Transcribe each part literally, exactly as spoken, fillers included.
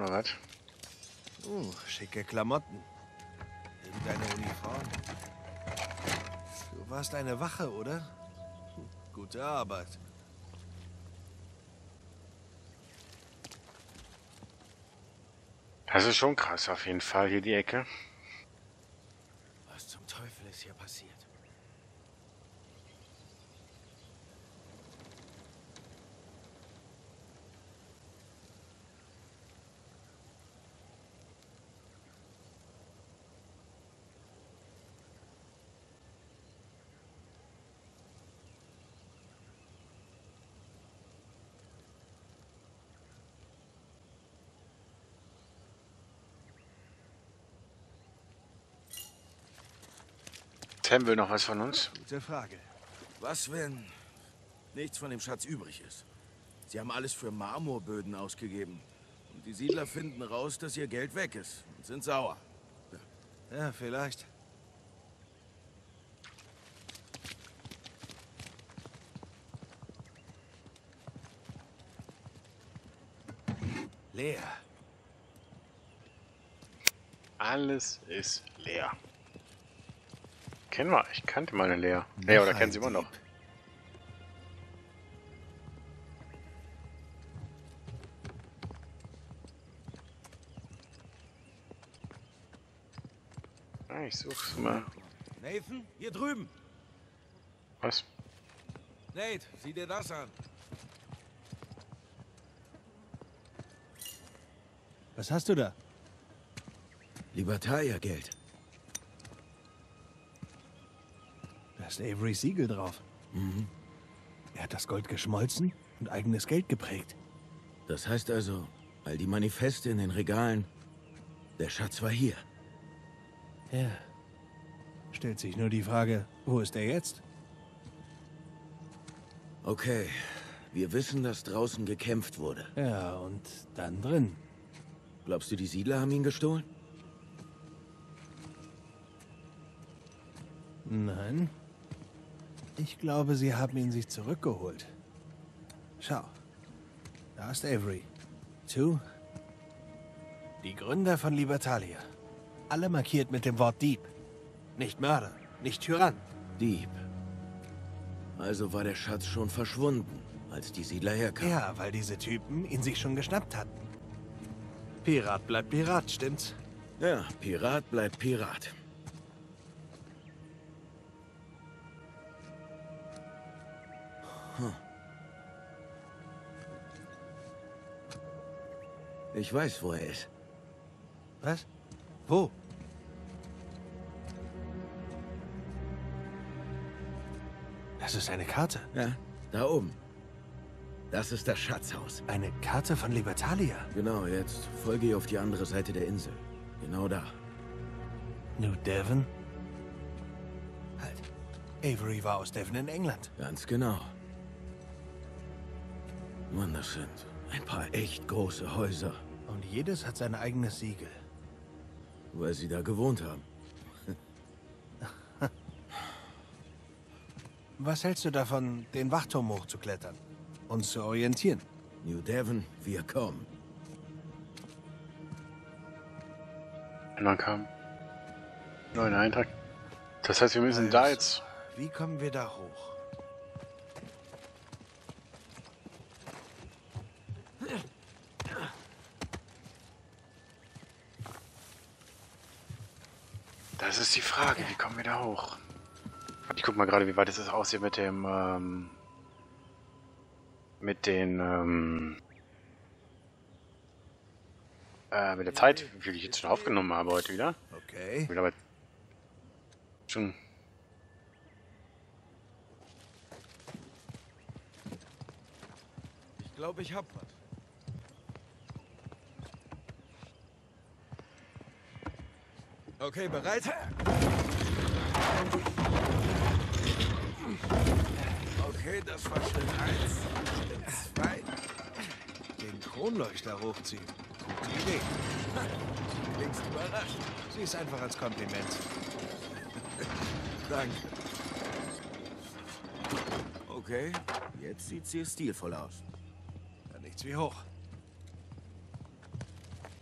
Oder was? Uh, schicke Klamotten. Irgendeine Uniform. Du warst eine Wache, oder? Hm, gute Arbeit. Das ist schon krass auf jeden Fall, hier die Ecke. Was zum Teufel ist hier passiert? Sam will noch was von uns. Gute Frage. Was, wenn nichts von dem Schatz übrig ist? Sie haben alles für Marmorböden ausgegeben. Und die Siedler finden raus, dass ihr Geld weg ist und sind sauer. Ja, vielleicht. Leer. Alles ist leer. Kennen wir, ich kannte meine Lea. Lea, oder kennen sie immer noch? Ah, ich such's mal. Nathan, hier drüben. Was? Nate, sieh dir das an. Was hast du da? Libertalia-Geld. Da ist Averys Siegel drauf. Mhm. Er hat das Gold geschmolzen und eigenes Geld geprägt. Das heißt also, all die Manifeste in den Regalen, der Schatz war hier. Ja. Stellt sich nur die Frage, wo ist er jetzt? Okay, wir wissen, dass draußen gekämpft wurde. Ja, und dann drin. Glaubst du, die Siedler haben ihn gestohlen? Nein. Ich glaube, sie haben ihn sich zurückgeholt. Schau. Da ist Avery. Two. Die Gründer von Libertalia. Alle markiert mit dem Wort Dieb. Nicht Mörder, nicht Tyrann. Dieb. Also war der Schatz schon verschwunden, als die Siedler herkamen. Ja, weil diese Typen ihn sich schon geschnappt hatten. Pirat bleibt Pirat, stimmt's? Ja, Pirat bleibt Pirat. Hm. Ich weiß, wo er ist. Was? Wo? Das ist eine Karte. Ja, da oben. Das ist das Schatzhaus. Eine Karte von Libertalia. Genau, jetzt folge ich auf die andere Seite der Insel. Genau da. New Devon? Halt. Avery war aus Devon in England. Ganz genau. Mann, das sind ein paar echt große Häuser. Und jedes hat sein eigenes Siegel. Weil sie da gewohnt haben. Was hältst du davon, den Wachturm hochzuklettern? Uns zu orientieren? New Devon, wir kommen. Und dann kam neuen Eintrag. Das heißt, wir müssen Also, da jetzt. Wie kommen wir da hoch? Das ist die Frage, wie kommen wir da hoch? Ich guck mal gerade, wie weit es aussieht mit dem, ähm, mit den, ähm, äh, mit der Zeit, wie viel ich jetzt schon aufgenommen habe heute wieder. Okay. Wieder aber schon. Ich glaube, ich hab was. Okay, bereit? Okay, das war Schritt eins. Schritt zwei. Den Kronleuchter hochziehen. Gute Idee. Du klingst überrascht. Sieh es einfach als Kompliment. Danke. Okay, jetzt sieht sie stilvoll aus. Ja, nichts wie hoch.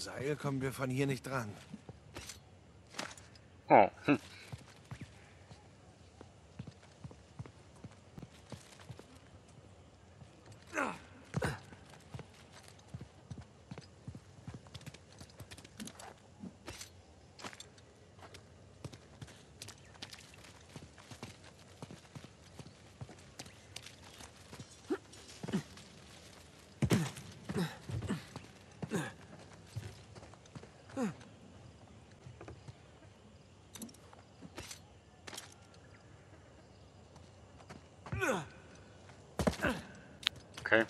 Seil kommen wir von hier nicht dran. Oh, hm. Okay.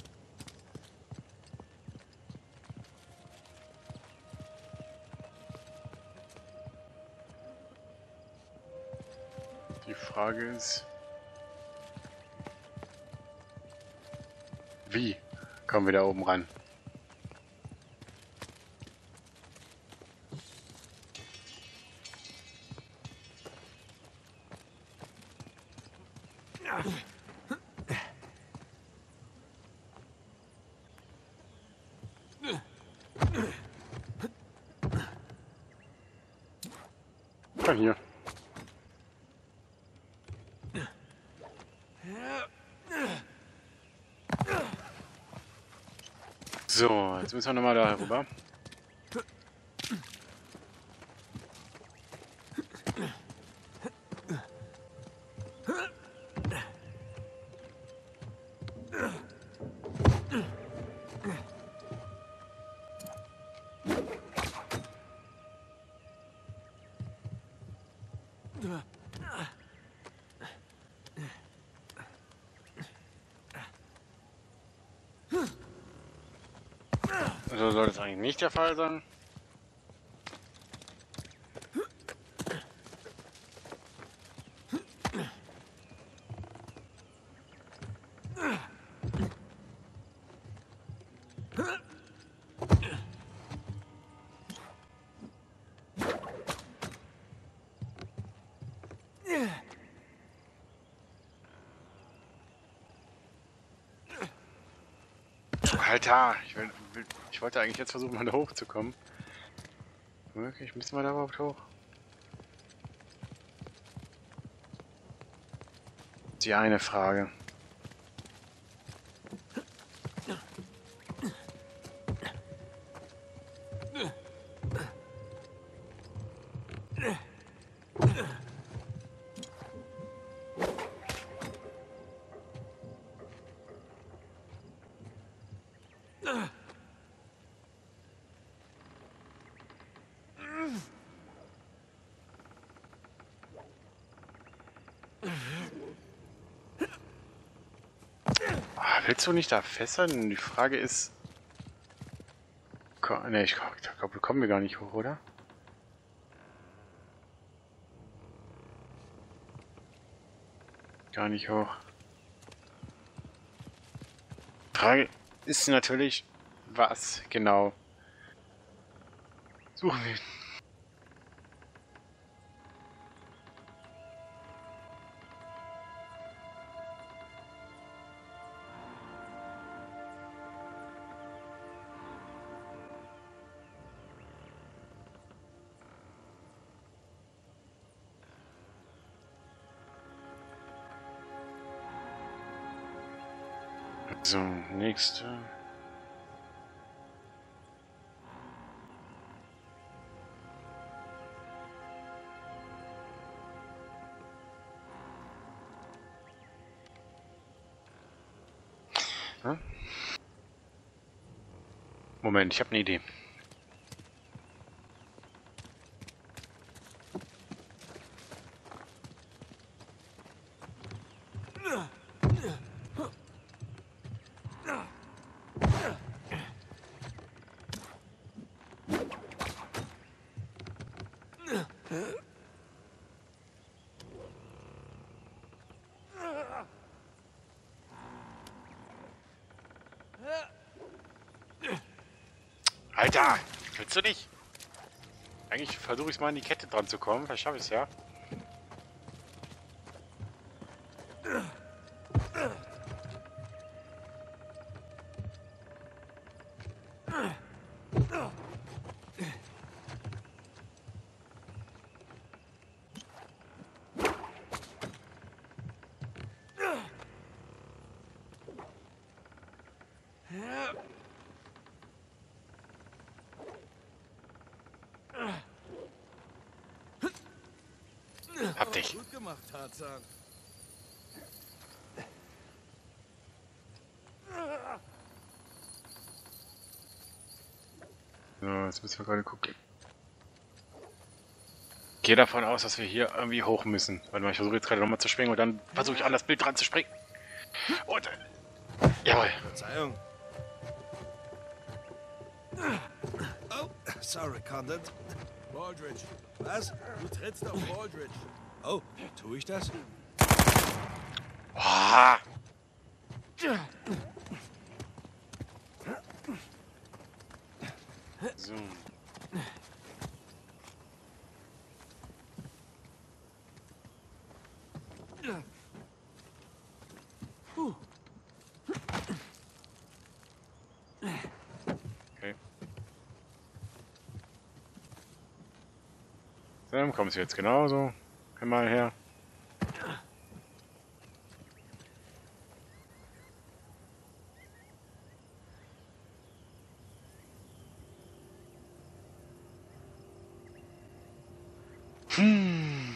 Die Frage ist, wie kommen wir da oben ran? Ah, hier. So, jetzt müssen wir nochmal da rüber. So soll das eigentlich nicht der Fall sein. Alter, ich, will, will, ich wollte eigentlich jetzt versuchen, mal da hochzukommen. Möglich, müssen wir da überhaupt hoch? Die eine Frage. Willst du nicht da fesseln? Die Frage ist... Ne, ich glaube, glaub, wir kommen wir gar nicht hoch, oder? Gar nicht hoch. Frage ist natürlich, was genau suchen wir? So, nächste. Hm? Moment, ich habe eine Idee. Alter, willst du nicht? Eigentlich versuche ich mal an die Kette dran zu kommen. Vielleicht schaffe ich es ja. Hab dich. Gut gemacht, Tarzan. So, jetzt müssen wir gerade gucken. Ich gehe davon aus, dass wir hier irgendwie hoch müssen. Warte mal, ich versuche jetzt gerade nochmal zu springen und dann versuche ich an das Bild dran zu springen. Und... Jawohl. Verzeihung. Oh, sorry, Condon. Baldridge, Was? du trittst auf Baldridge. Oh, tue ich das? Boah. So. Okay. So, dann kommst du jetzt genauso. Komm mal her. Hm.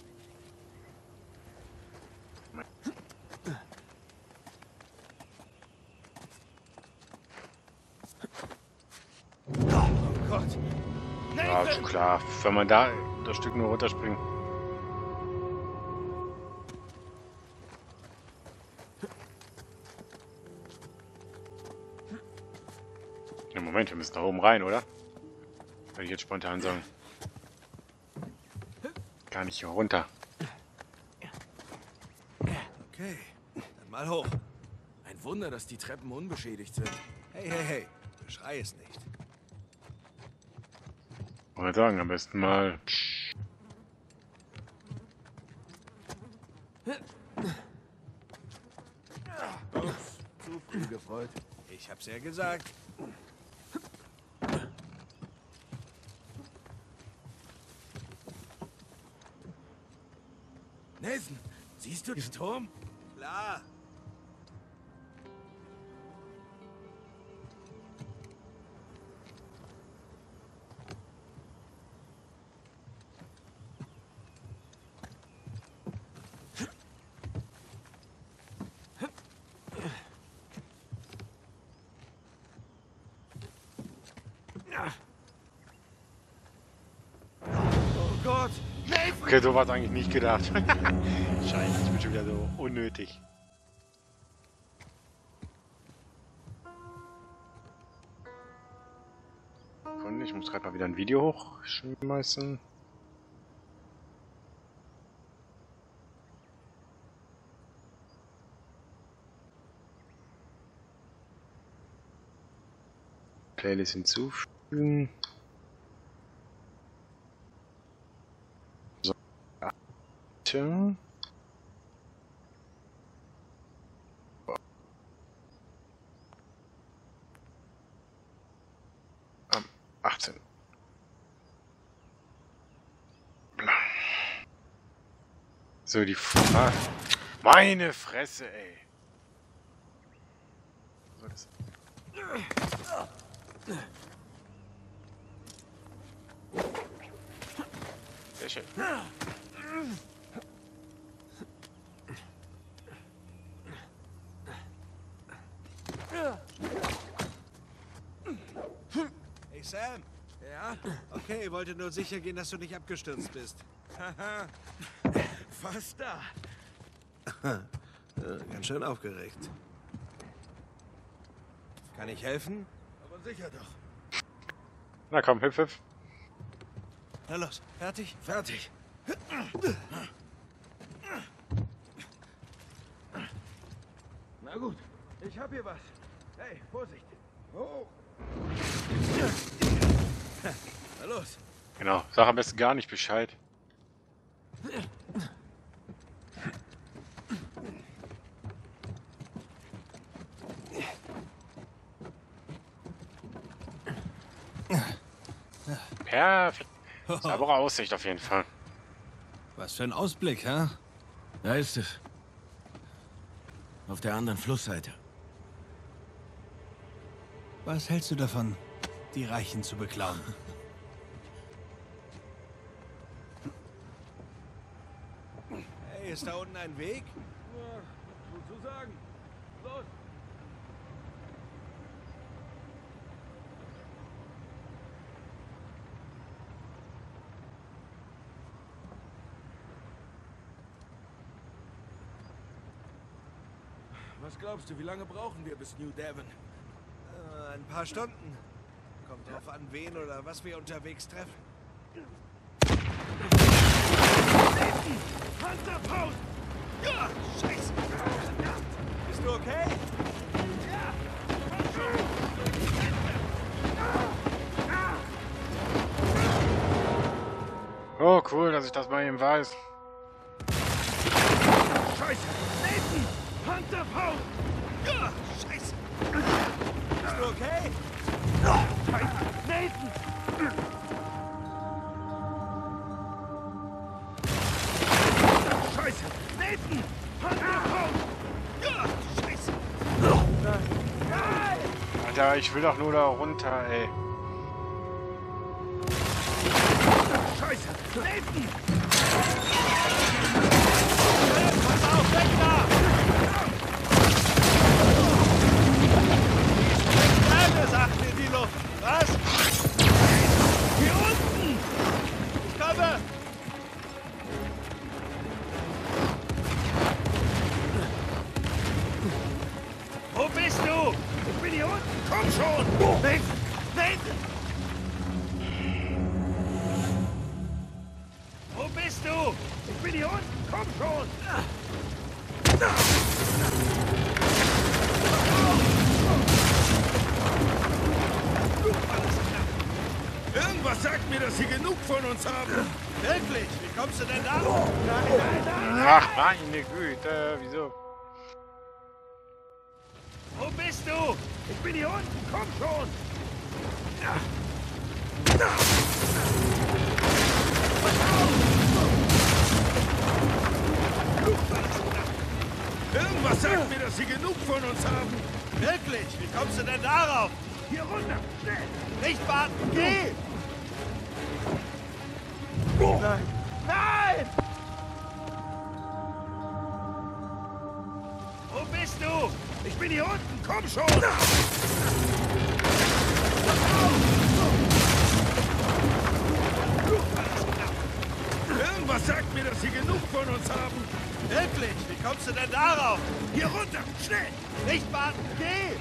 Oh Gott. Ja, ist klar. Wenn man da das Stück nur runterspringt. Ja, Moment, wir müssen da oben rein, oder? Würde ich jetzt spontan sagen. Gar nicht hier runter. Okay, dann mal hoch. Ein Wunder, dass die Treppen unbeschädigt sind. Hey, hey, hey. Beschrei es nicht. Wollte sagen, am besten mal. Ups, zu früh gefreut. Ich hab's ja gesagt. Nathan, siehst du diesen Turm? Klar. Oh Gott! Nathan! Okay, so war es eigentlich nicht gedacht. Scheiße, ich bin schon wieder so unnötig. Und ich muss gerade mal wieder ein Video hochschmeißen. Playlist hinzufügen. So. Tja. Am achtzehnten So, die Frage. Meine Fresse, ey. So, das Sehr schön. Hey, Sam. Ja? Okay, wollte nur sicher gehen, dass du nicht abgestürzt bist. Haha. Fast da. Äh, Ganz schön aufgeregt. Kann ich helfen? Aber sicher doch. Na komm, hüpf, hüpf. Na los, fertig? Fertig. Na gut, ich hab hier was. Hey, Vorsicht. Oh. Na los. Genau, sag am besten gar nicht Bescheid. Perfekt. Saubere Aussicht auf jeden Fall. Was für ein Ausblick, hä? Da ist es. Auf der anderen Flussseite. Was hältst du davon, die Reichen zu beklauen? ist da unten ein Weg? Ja, sozusagen. Los! Was glaubst du, wie lange brauchen wir bis New Devon? Äh, ein paar Stunden. Kommt drauf an, wen oder was wir unterwegs treffen. Panzerfaust! Ja, scheiße! Bist du okay? Ja! Oh, cool, dass ich das bei ihm weiß. Scheiße! Nathan! Panzerfaust! Ja, scheiße! Bist du okay? Scheiße! Nathan! Scheiße! Nathan! Panzerfaust! Ja, scheiße! Nein! Alter, ich will doch nur da runter, ey. Scheiße! Nathan! Pass auf, weg da! Die Sachen in die Luft! Was? Hier unten! Ich komme! Wo bist du? Ich bin hier unten! Komm schon! Nathan! Nathan! Wo bist du? Ich bin hier unten! Komm schon! Irgendwas sagt mir, dass sie genug von uns haben. Wirklich? Wie kommst du denn da? Nein, nein, nein! Ach, meine Güte, wieso? Wo bist du? Ich bin hier unten! Komm schon! Irgendwas sagt mir, dass sie genug von uns haben. Wirklich? Wie kommst du denn darauf? Hier runter! Schnell! Nicht warten! Geh! Nein! Nein! Wo bist du? Ich bin hier unten! Komm schon! Irgendwas sagt mir, dass sie genug von uns haben. Wirklich? Wie kommst du denn darauf? Hier runter! Schnell! Nicht warten! Geh!